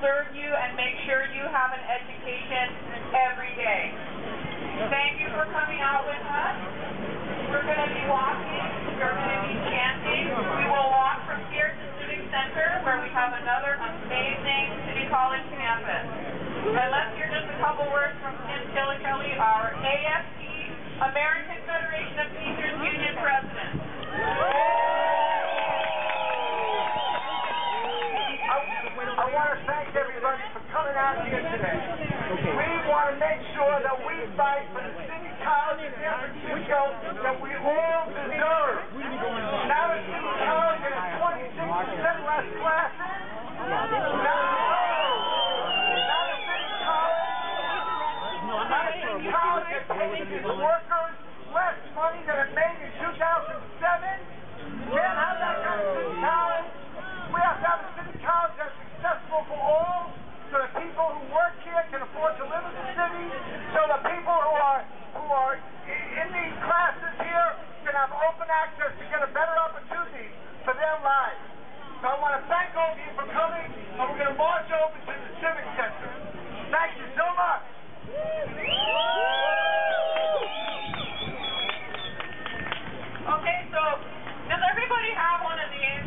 serve you and make sure you have an education every day. Thank you for coming out with us. We're going to be walking. We're going to be chanting. We will walk from here to Civic Center, where we have another amazing City College campus. And let's hear just a couple words from Tim Killikelly, our AFT, American Federation of Teachers Union President. I want to thank everybody for coming out here today. We want to make sure that we fight for the City College in San Francisco that we all deserve. Now the City College has 26% less classes. Now the City College has paid its workers less money than it made in 2007. Can't have that kind of City College. We have to have a City College that's accessible for all, so that people who work here can afford to live in the city, so that people who are in these classes here can have open access to get a better opportunity for their lives. So I want to thank all of you for coming, and we're going to march over to the Civic Center. Thank you so much. Okay, so does everybody have one of these?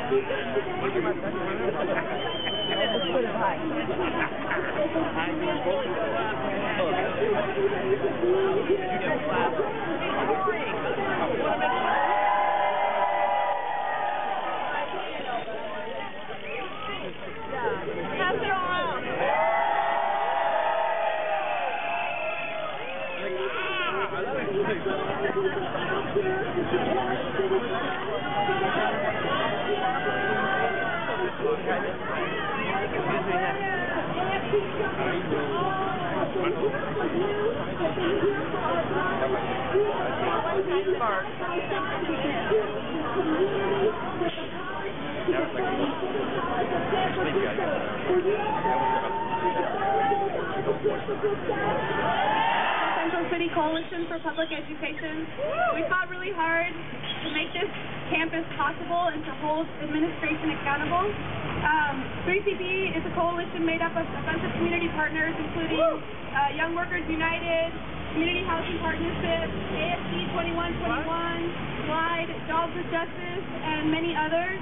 Central City Coalition for Public Education. We fought really hard to make this campus possible and to hold administration accountable. 3CP is a coalition made up of a bunch of community partners, including Young Workers United, Community Housing Partnership, AFC 2121, Glide, Jobs with Justice, and many others.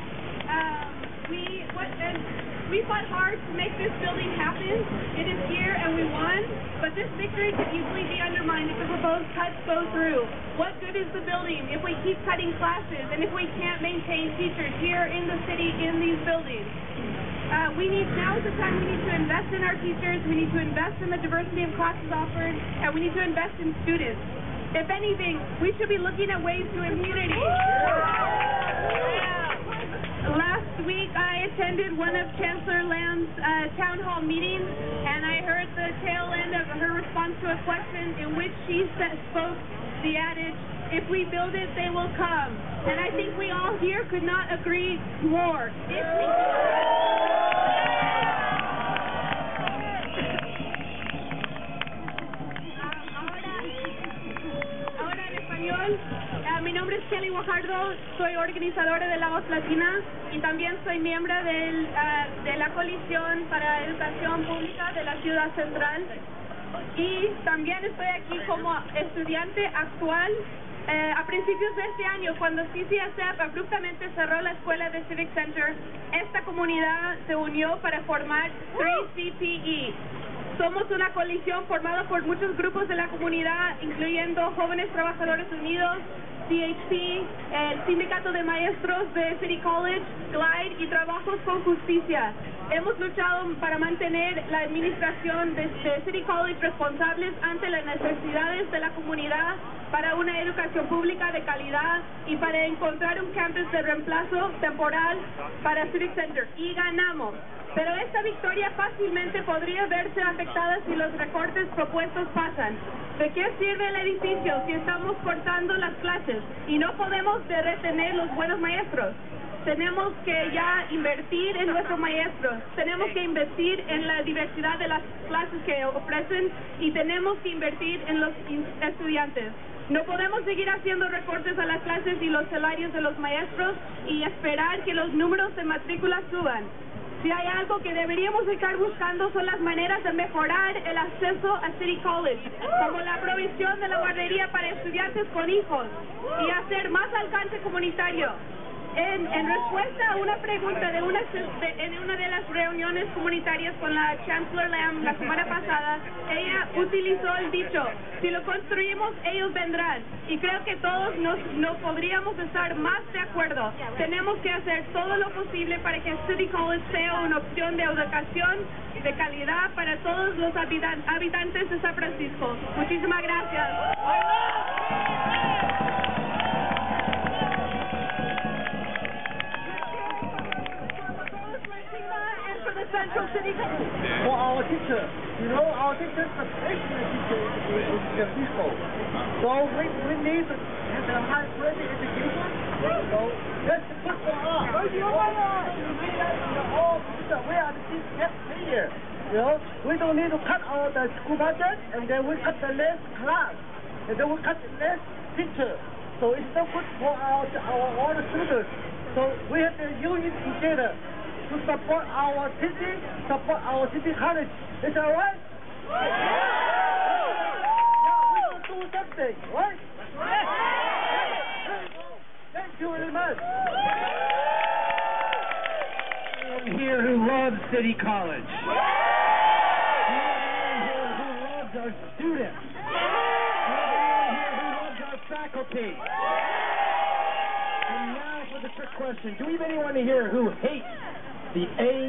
We fought hard to make this building happen. It is here and we won, but this victory could easily be undermined if the proposed cuts go through. What good is the building if we keep cutting classes and if we can't maintain teachers here in the city in these buildings? Now is the time we need to invest in our teachers, we need to invest in the diversity of classes offered, and we need to invest in students. If anything, we should be looking at ways to immunity. Last week, I attended one of Chancellor Lamb's town hall meetings, and I heard the tail end of her response to a question in which she spoke the adage, "If we build it, they will come." And I think we all here could not agree more. Ahora en español. Mi nombre es Kelly Guajardo, soy organizadora de la Voz Latina y también soy miembro de la Coalición para Educación Pública de la Ciudad Central. Y también estoy aquí como estudiante actual. A principios de este año, cuando CCSF abruptamente cerró la escuela de Civic Center, esta comunidad se unió para formar 3CPE. Somos una coalición formada por muchos grupos de la comunidad, incluyendo Jóvenes Trabajadores Unidos, CHP, el Sindicato de Maestros de City College, Glide y Trabajos con Justicia. Hemos luchado para mantener la administración de City College responsables ante las necesidades de la comunidad para una educación pública de calidad y para encontrar un campus de reemplazo temporal para Civic Center. Y ganamos. Pero esta victoria fácilmente podría verse afectada si los recortes propuestos pasan. ¿De qué sirve el edificio si estamos cortando las clases y no podemos retener los buenos maestros? Tenemos que ya invertir en nuestros maestros, tenemos que invertir en la diversidad de las clases que ofrecen y tenemos que invertir en los estudiantes. No podemos seguir haciendo recortes a las clases y los salarios de los maestros y esperar que los números de matrícula suban. Si hay algo que deberíamos estar buscando son las maneras de mejorar el acceso a City College, como la provisión de la guardería para estudiantes con hijos y hacer más alcance comunitario. En respuesta a una pregunta en una de las reuniones comunitarias con la Chancellor Lamb la semana pasada, ella utilizó el dicho, si lo construimos, ellos vendrán. Y creo que todos no podríamos estar más de acuerdo. Tenemos que hacer todo lo posible para que City College sea una opción de educación de calidad para todos los habitantes de San Francisco. Muchísimas gracias. Central City for our teachers. You know, our teachers are excellent teachers in San Francisco. So we need to have a high quality education. So that's good for us. We are the taxpayer. You know, we don't need to cut all the school budget and then we cut the less class and then we cut the less teachers. So it's not good for all the students. So we have to unite together to support our city, support our city college. Is that right? Yeah, we will do something, right? Thank you very much. City College? Anyone here who loves our students? Anyone here who loves our faculty? And now for the trick question. Do we have anyone here who hates the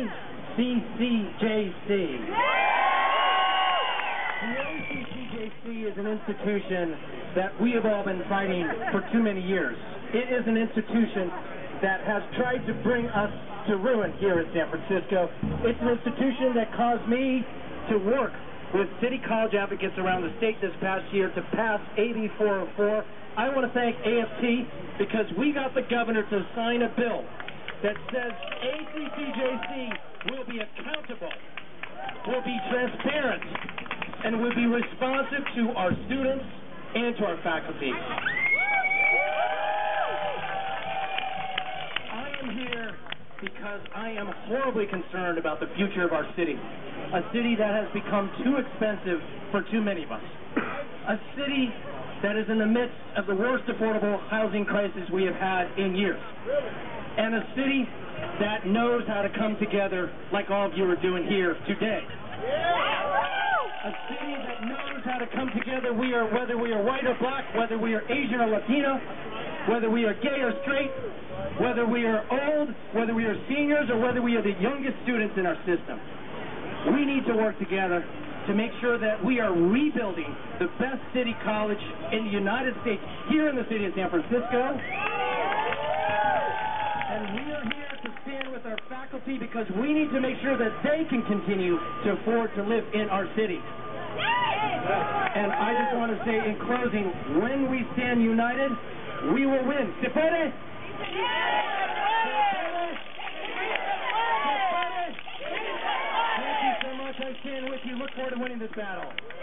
ACCJC? The ACCJC is an institution that we have all been fighting for too many years. It is an institution that has tried to bring us to ruin here in San Francisco. It's an institution that caused me to work with city college advocates around the state this past year to pass AB 404. I want to thank AFT because we got the governor to sign a bill that says ACCJC will be accountable, will be transparent, and will be responsive to our students and to our faculty. I am here because I am horribly concerned about the future of our city, a city that has become too expensive for too many of us, a city that is in the midst of the worst affordable housing crisis we have had in years, and a city that knows how to come together like all of you are doing here today. A city that knows how to come together, whether we are white or black, whether we are Asian or Latino, whether we are gay or straight, whether we are old, whether we are seniors, or whether we are the youngest students in our system. We need to work together to make sure that we are rebuilding the best city college in the United States here in the city of San Francisco. And we are here to stand with our faculty because we need to make sure that they can continue to afford to live in our city. And I just want to say in closing, when we stand united, we will win. ¿Se puede? Thank you so much. I stand with you. Look forward to winning this battle.